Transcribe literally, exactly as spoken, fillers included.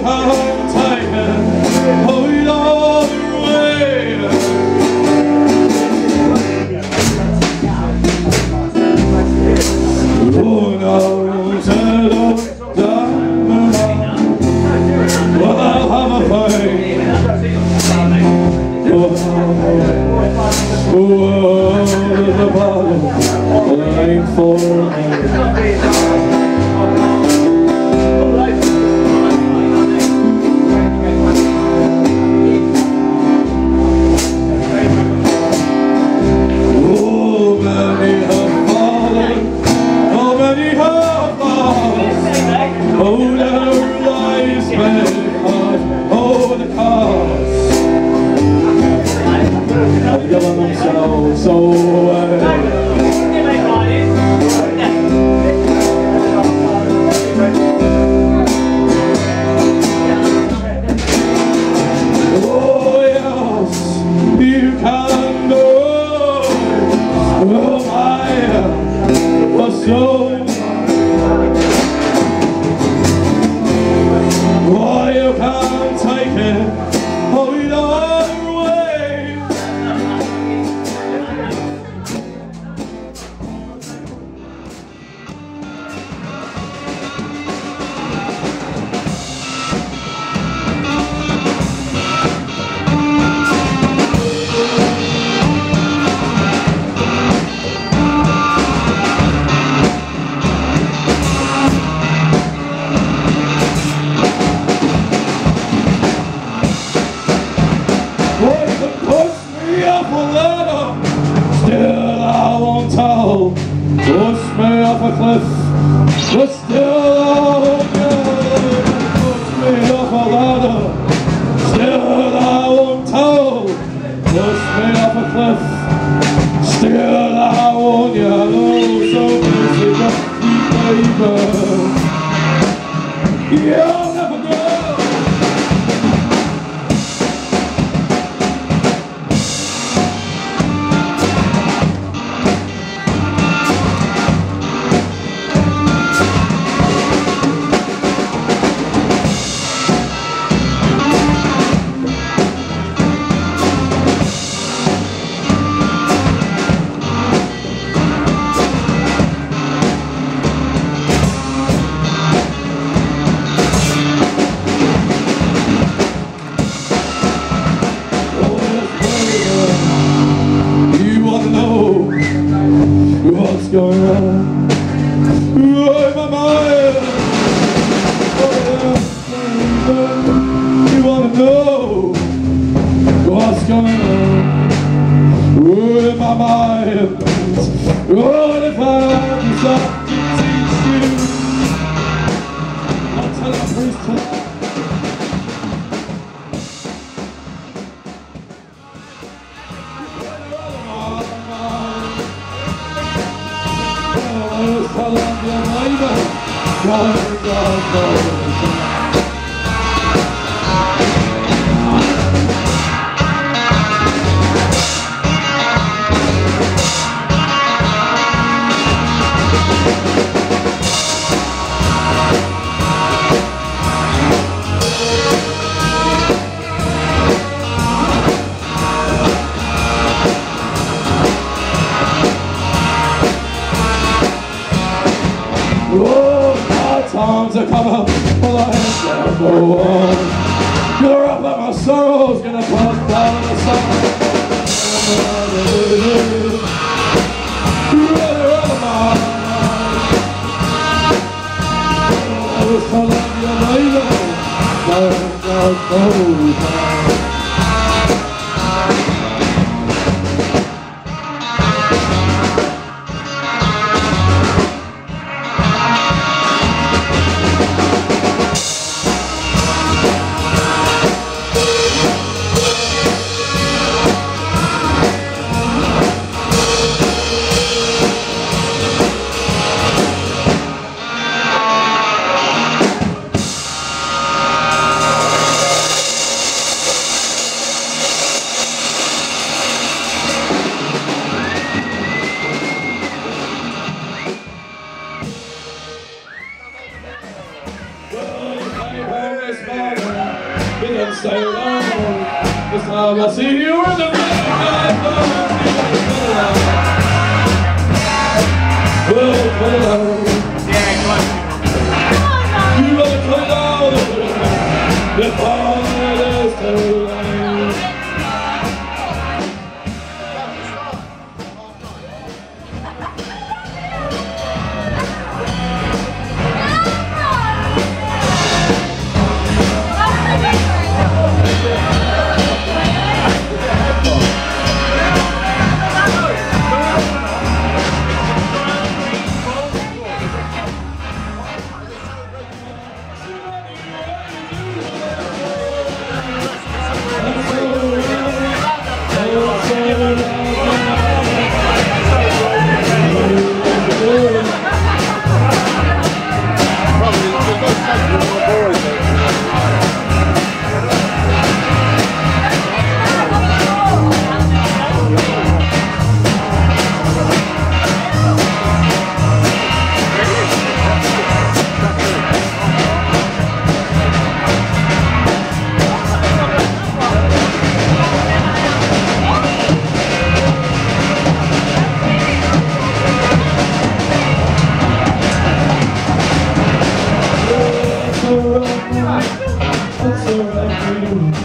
can't take it, hold on away. Oh no, settle down, well I'll have a fight. Oh, oh, the bottle, lying for me. So, so uh, oh yes, you can do. Oh my, for so. Oh, you can't take it. Oh, you don't. Still I won't tell. Push me off a cliff, but still I won't go. Push me off a ladder, still I won't tell. Push me off a cliff, still I won't yell. So busy, baby, yeah, I'll never go. What's going on? Oh, my mind. Oh, you wanna know what's going on? Oh, my mind. What if I decide to teach you? I'll tell our priest tonight. Columbia labor, God, God, God. Times are coming, well I ain't gonna go on. You're up at my sorrows, gonna put down in the sun. You're out of my mind. I was telling you later, don't go, go, smiling, we can stay alone. This time I'll see you in the midnight. Well, hello. Yeah, come on. You better come down before it is too late. It's alright for you.